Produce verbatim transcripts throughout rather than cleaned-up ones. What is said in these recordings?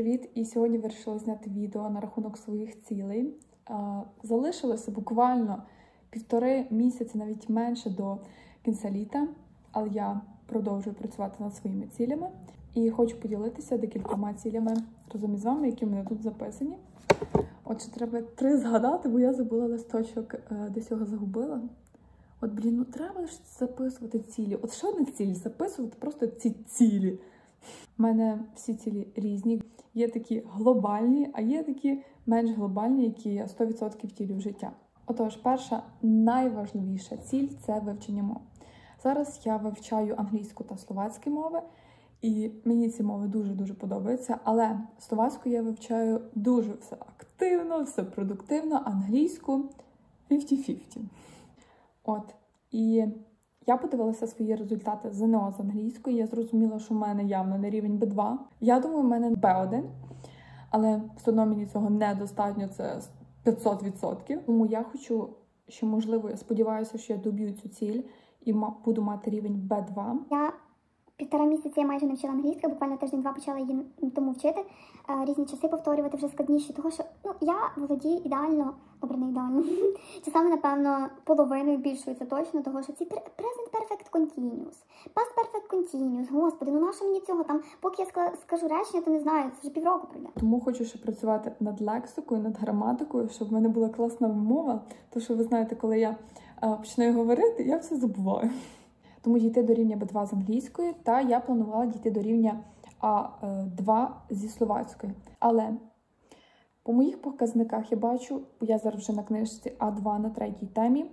привіт! І сьогодні вирішила зняти відео на рахунок своїх цілей. Залишилося буквально півтори місяці, навіть менше, до кінця літа, але я продовжую працювати над своїми цілями і хочу поділитися декількома цілями разом із вами, які в мене тут записані. Отже, треба три згадати, бо я забула листочок, десь його загубила. От, блін, ну треба ж записувати цілі. От ще одна ціль – записувати просто ці цілі. У мене всі цілі різні. Є такі глобальні, а є такі менш глобальні, які я сто відсотків втілюю в життя. Отож, перша найважливіша ціль – це вивчення мов. Зараз я вивчаю англійську та словацьку мови, і мені ці мови дуже-дуже подобаються, але словацьку я вивчаю дуже все активно, все продуктивно, англійську п'ятдесят на п'ятдесят. От, і я подивилася свої результати ЗНО з англійської, я зрозуміла, що в мене явно не рівень бі два. Я думаю, в мене бі один, але все одно мені цього недостатньо, це п'ятсот відсотків. Тому я хочу, що можливо, я сподіваюся, що я доб'ю цю ціль і буду мати рівень бі два. Я півтора місяці я майже не вчила англійську, буквально тиждень-два почала її тому вчити, різні часи повторювати вже складніше, тому що ну, я володію ідеально, добре, не ідеально, часами, напевно, половиною більшою, це точно, того, що ці present perfect continuous, past perfect continuous, господи, ну нащо мені цього, там, поки я скажу речення, то не знаю, це вже півроку пройде. Тому хочу ще працювати над лексикою, над граматикою, щоб в мене була класна мова, тому що ви знаєте, коли я починаю говорити, я все забуваю. Тому дійти до рівня бі два з англійської, та я планувала дійти до рівня а два зі словацької. Але по моїх показниках я бачу, я зараз вже на книжці а два на третій темі,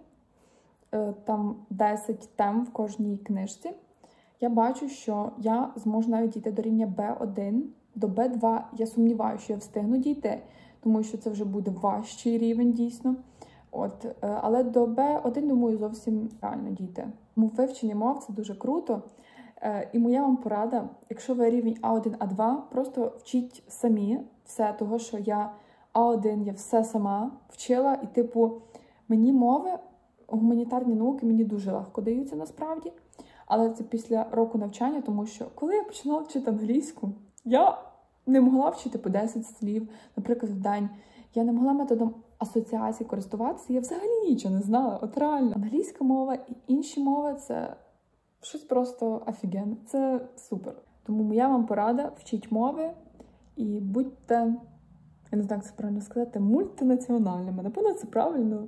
там десять тем в кожній книжці. Я бачу, що я зможу навіть дійти до рівня бі один, до бі два я сумніваюся, що я встигну дійти, тому що це вже буде важчий рівень дійсно. От, але до бі один, думаю, зовсім реально дійти. Тому вивчення мов – це дуже круто. І моя вам порада, якщо ви рівень а один, а два, просто вчіть самі все, того, що я а один, я все сама вчила. І, типу, мені мови, гуманітарні науки мені дуже легко даються насправді. Але це після року навчання, тому що коли я починала вчити англійську, я не могла вчити по десять слів, наприклад, в день. Я не могла методом асоціації користуватися, я взагалі нічого не знала. От реально, англійська мова і інші мови – це щось просто офігенне. Це супер. Тому моя вам порада – вчіть мови і будьте, я не знаю, як це правильно сказати, мультинаціональними. Напевно, це правильно,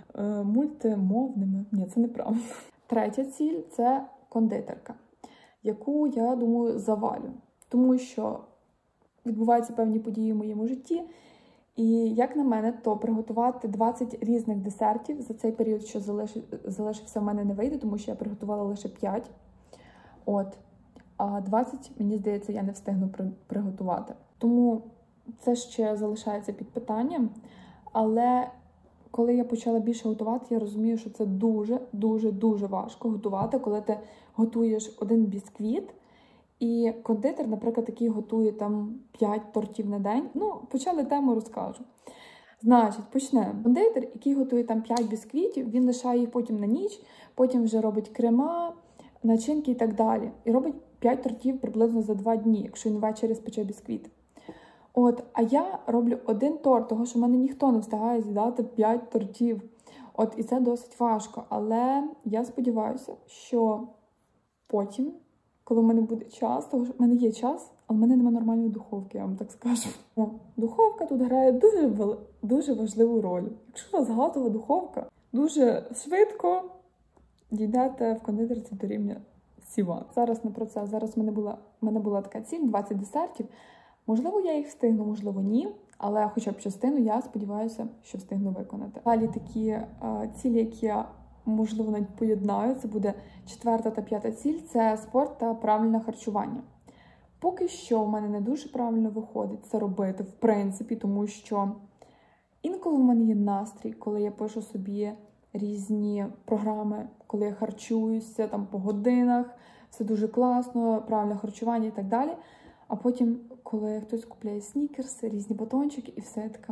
мультимовними. Ні, це неправильно. Третя ціль – це кондитерка, яку, я думаю, завалю. Тому що відбуваються певні події в моєму житті, і, як на мене, то приготувати двадцять різних десертів за цей період, що залишився, в мене не вийде, тому що я приготувала лише п'ять. От. А двадцять, мені здається, я не встигну приготувати. Тому це ще залишається під питанням. Але коли я почала більше готувати, я розумію, що це дуже-дуже-дуже важко готувати, коли ти готуєш один бісквіт, і кондитер, наприклад, який готує там п'ять тортів на день. Ну, почали тему, розкажу. Значить, почнемо. Кондитер, який готує там п'ять бісквітів, він лишає їх потім на ніч, потім вже робить крема, начинки і так далі. І робить п'ять тортів приблизно за два дні, якщо він ввечері спече бісквіт. От, а я роблю один торт, того, що в мене ніхто не встигає з'їдати п'ять тортів. От, і це досить важко. Але я сподіваюся, що потім, коли в мене буде час, тому що в мене є час, але в мене немає нормальної духовки, я вам так скажу. О, духовка тут грає дуже, дуже важливу роль. Якщо у вас газова духовка, дуже швидко дійдете в кондитерці до рівня сі один. Зараз не про це. Зараз в мене була, в мене була така ціль, двадцять десертів. Можливо, я їх встигну, можливо, ні. Але хоча б частину, я сподіваюся, що встигну виконати. Далі такі а, цілі, які я можливо, навіть поєднаю, це буде четверта та п'ята ціль, це спорт та правильне харчування. Поки що в мене не дуже правильно виходить це робити, в принципі, тому що інколи в мене є настрій, коли я пишу собі різні програми, коли я харчуюся там по годинах, все дуже класно, правильне харчування і так далі. А потім, коли хтось купляє снікерси, різні батончики, і все така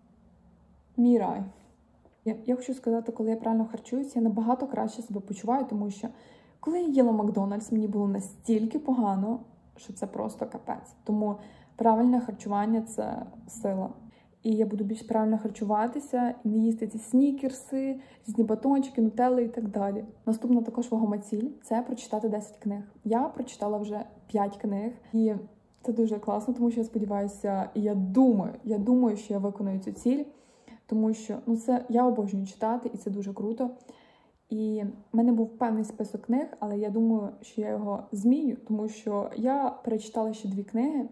мій рай. Я, я хочу сказати, коли я правильно харчуюся, я набагато краще себе почуваю, тому що коли я їла Макдональдс, мені було настільки погано, що це просто капець. Тому правильне харчування – це сила. І я буду більш правильно харчуватися і не їсти ці снікерси, різні батончики, нутелли і так далі. Наступна також вагома ціль – це прочитати десять книг. Я прочитала вже п'ять книг, і це дуже класно, тому що я сподіваюся, і я думаю, я думаю, що я виконую цю ціль, тому що ну це я обожнюю читати, і це дуже круто. І в мене був певний список книг, але я думаю, що я його зміню, тому що я перечитала ще дві книги,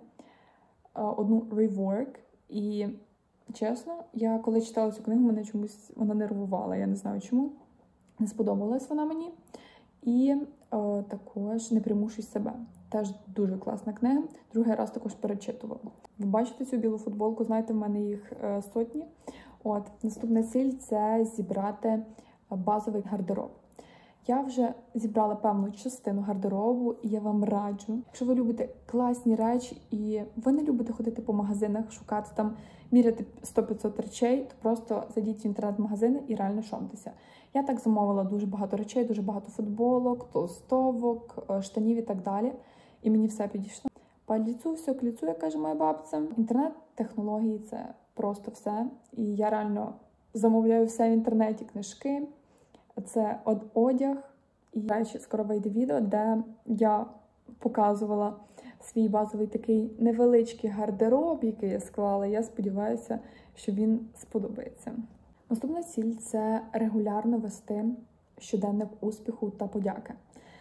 одну «Rework», і чесно, я коли читала цю книгу, мене чомусь вона нервувала, я не знаю чому, не сподобалась вона мені. І о, також «Не примушуй себе». Теж дуже класна книга, другий раз також перечитувала. Ви бачите цю білу футболку, знаєте, в мене їх е, сотні. От, наступна ціль – це зібрати базовий гардероб. Я вже зібрала певну частину гардеробу, і я вам раджу, якщо ви любите класні речі і ви не любите ходити по магазинах, шукати там, міряти сто-п'ятсот речей, то просто зайдіть в інтернет-магазини і реально шомтеся. Я так замовила дуже багато речей, дуже багато футболок, толстовок, штанів і так далі. І мені все підійшло. По ліцу все к ліцу, як каже моя бабця. Інтернет-технології – це просто все. І я реально замовляю все в інтернеті, книжки. Це одяг. І, до речі, скоро вийде відео, де я показувала свій базовий такий невеличкий гардероб, який я склала. Я сподіваюся, що він сподобається. Наступна ціль – це регулярно вести щоденник успіху та подяки.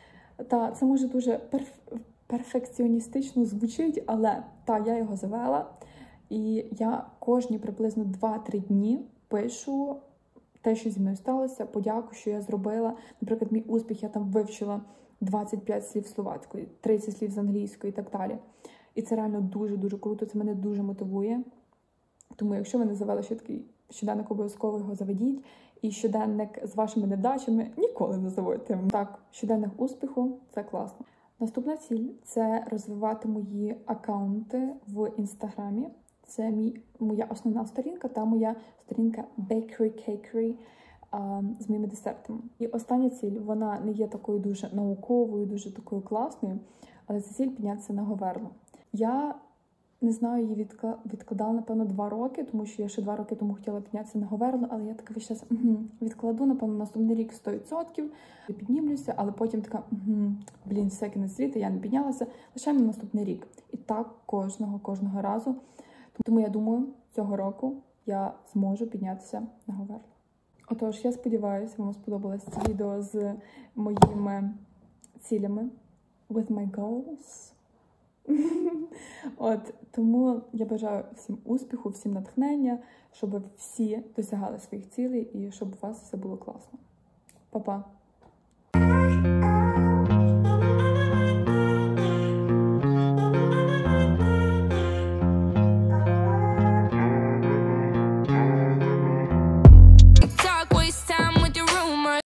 Та це може дуже перф... перфекціоністично звучить, але та, я його завела. І я кожні приблизно два-три дні пишу те, що зі мною сталося, подяку, що я зробила. Наприклад, мій успіх, я там вивчила двадцять п'ять слів словацької, тридцять слів з англійської і так далі. І це реально дуже-дуже круто, це мене дуже мотивує. Тому якщо ви не завели ще такий щоденник, обов'язково його заведіть. І щоденник з вашими невдачами ніколи не заводьте. Так, щоденник успіху – це класно. Наступна ціль – це розвивати мої акаунти в Інстаграмі. Це мій, моя основна сторінка та моя сторінка Bakery Cakery а, з моїми десертами. І остання ціль, вона не є такою дуже науковою, дуже такою класною, але це ціль піднятися на Говерло. Я не знаю, її відкла... відкладала, напевно, два роки, тому що я ще два роки тому хотіла піднятися на Говерло, але я така весь час угу, відкладу, напевно, наступний рік сто відсотків, піднімлюся, але потім така, угу, блін, все, кінець світу, я не піднялася, лишаємо на наступний рік. І так кожного, кожного разу. Тому я думаю, цього року я зможу піднятися на Говерло. Отож, я сподіваюся, вам сподобалось це відео з моїми цілями. With my goals. От, тому я бажаю всім успіху, всім натхнення, щоб всі досягали своїх цілей і щоб у вас все було класно. Па-па!